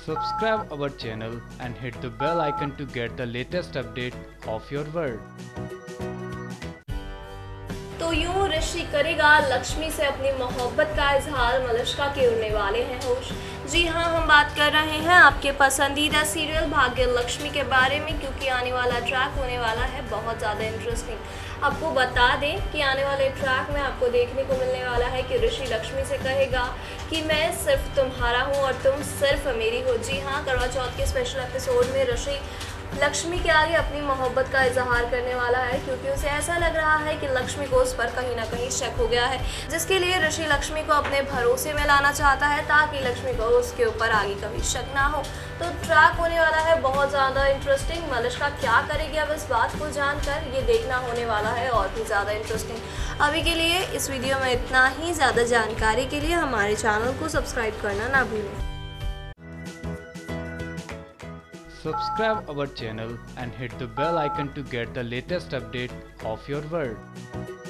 Subscribe our channel and hit the bell icon to get the latest update of your world. तो यूं ऋषि करेगा लक्ष्मी से अपनी मोहब्बत का इजहार, मलिष्का के उड़ने वाले हैं होश। जी हाँ, हम बात कर रहे हैं आपके पसंदीदा सीरियल भाग्य लक्ष्मी के बारे में, क्योंकि आने वाला ट्रैक होने वाला है बहुत ज़्यादा इंटरेस्टिंग। आपको बता दें कि आने वाले ट्रैक में आपको देखने को मिलने वाला है कि ऋषि लक्ष्मी से कहेगा कि मैं सिर्फ तुम्हारा हूँ और तुम सिर्फ मेरी हो। जी हाँ, करवा चौथ के स्पेशल एपिसोड में ऋषि लक्ष्मी के आगे अपनी मोहब्बत का इजहार करने वाला है, क्योंकि उसे ऐसा लग रहा है कि लक्ष्मी को उस पर कहीं ना कहीं शक हो गया है, जिसके लिए ऋषि लक्ष्मी को अपने भरोसे में लाना चाहता है ताकि लक्ष्मी को उसके ऊपर आगे कभी शक ना हो। तो ट्रैक होने वाला है बहुत ज़्यादा इंटरेस्टिंग। मलिष्का क्या करेगी अब इस बात को जानकर, ये देखना होने वाला है और भी ज़्यादा इंटरेस्टिंग। अभी के लिए इस वीडियो में इतना ही। ज़्यादा जानकारी के लिए हमारे चैनल को सब्सक्राइब करना ना भूलें। Subscribe our channel and hit the bell icon to get the latest update of your world.